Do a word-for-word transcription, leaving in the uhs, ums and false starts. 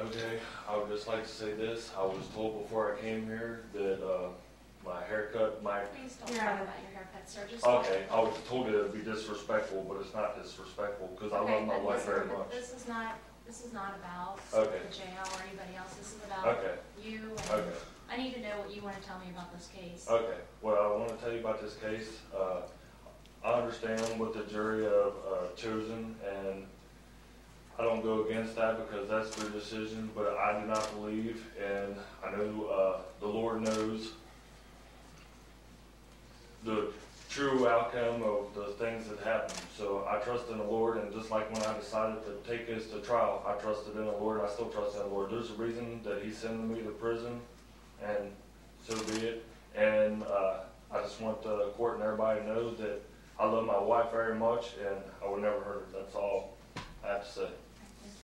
Okay, I would just like to say this. I was told before I came here that uh, my haircut might. Please don't Yeah. talk about your haircut, sir. Just Okay, I was told it would be disrespectful, but it's not disrespectful because I Okay, love my but wife listen, very but much. This is not, this is not about Okay. the jail or anybody else. This is about Okay, you. And okay, I need to know what you want to tell me about this case. okay. Well, I want to tell you about this case. Uh, I understand what the jury have uh, chosen, and I don't go against that because that's their decision, but I do not believe, and I know uh, the Lord knows the true outcome of the things that happened. So I trust in the Lord, and just like when I decided to take this to trial, I trusted in the Lord, and I still trust in the Lord. There's a reason that He's sending me to prison, and so be it. And uh, I just want the court and everybody to know that I love my wife very much, and I would never hurt her. That's all I have to say.